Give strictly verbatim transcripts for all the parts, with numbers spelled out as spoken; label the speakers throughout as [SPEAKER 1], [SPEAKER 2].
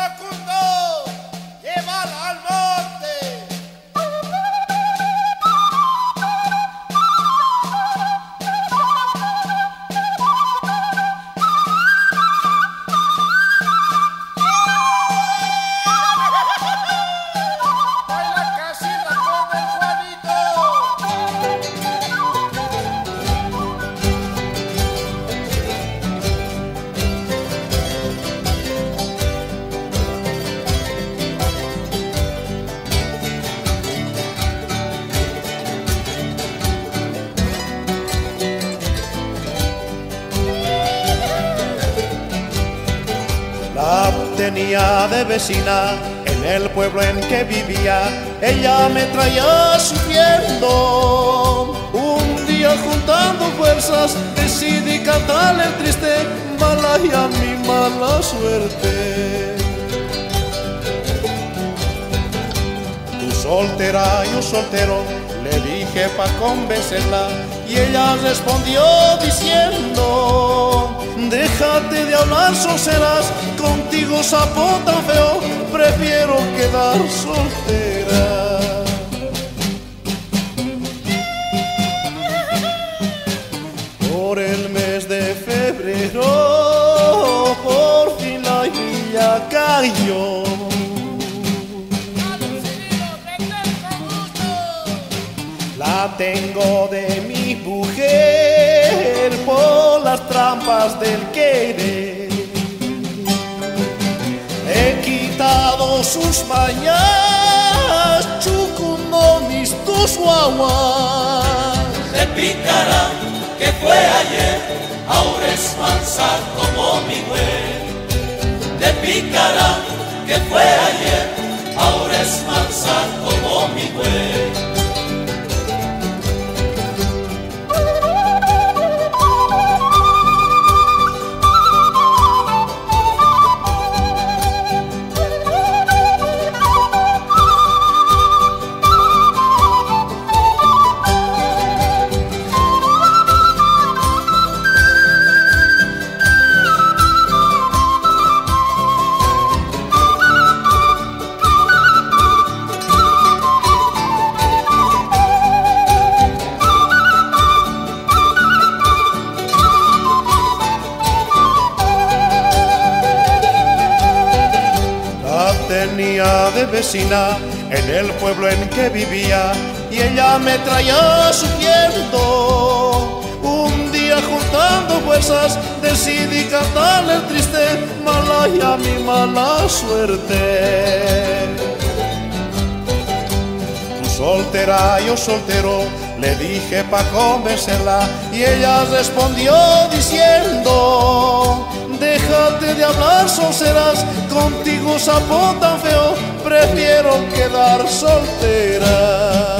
[SPEAKER 1] Facundo, llévala al monte. Baila casita con el Juanito.
[SPEAKER 2] La tenía de vecina en el pueblo en que vivía. Ella me traía sufriendo. Un día juntando fuerzas decidí cantarle el triste Malay a mi mala suerte. Tú soltera, yo soltero, le dije pa' convencerla y ella respondió diciendo: déjate de hablar soseras, contigo sapo tan feo, prefiero quedar soltera. Por el mes de febrero, por fin la lluvia cayó. La tengo de mi mujer por las trampas del querer. He quitado sus mañas, chucunonis, tus guaguas.
[SPEAKER 3] Te picará que fue ayer, ahora es mansa como mi güey. Te picará que fue ayer, ahora es mansa como mi güey.
[SPEAKER 2] Tenía de vecina en el pueblo en que vivía y ella me traía sufriendo. Un día juntando fuerzas decidí cantarle el triste Malay a mi mala suerte. Tú soltera, yo soltero, le dije pa' convencerla y ella respondió diciendo: déjate de hablar soseras, contigo sapo tan feo, prefiero quedar soltera.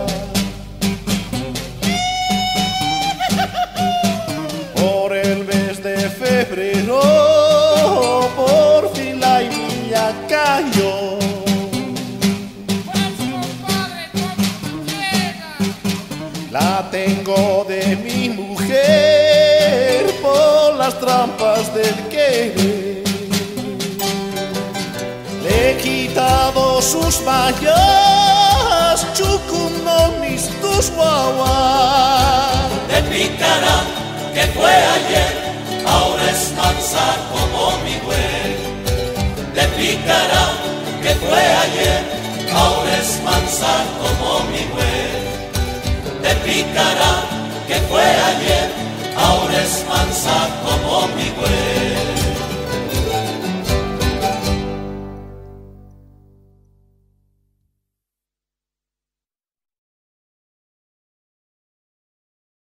[SPEAKER 2] Por el mes de febrero, por fin la lluvia cayó. La tengo de mi mujer por las trampas del querer. Le he quitado sus mallas, chucunonis, tus guaguas.
[SPEAKER 3] Te picará que fue ayer, ahora es mansa como mi güey. Te picará que fue ayer, ahora es mansa como mi güey. Te picará que fue ayer, ahora es mansa como mi güey.